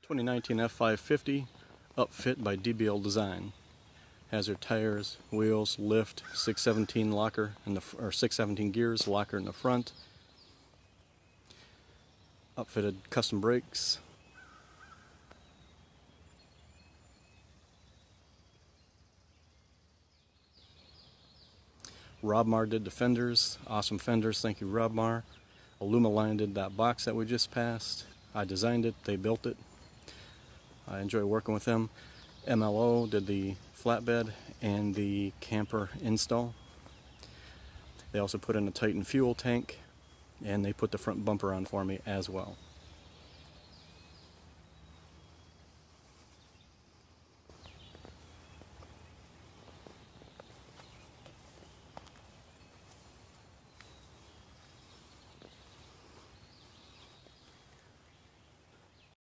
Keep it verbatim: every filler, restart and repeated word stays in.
twenty nineteen F five fifty upfit by D B L Design. Has her tires, wheels, lift, six seventeen locker in the or six seventeen gears, locker in the front. Upfitted custom brakes. Robmar did the fenders, awesome fenders, thank you Robmar. Alumaline did that box that we just passed. I designed it, they built it. I enjoy working with them. M L O did the flatbed and the camper install. They also put in a Titan fuel tank, and they put the front bumper on for me as well.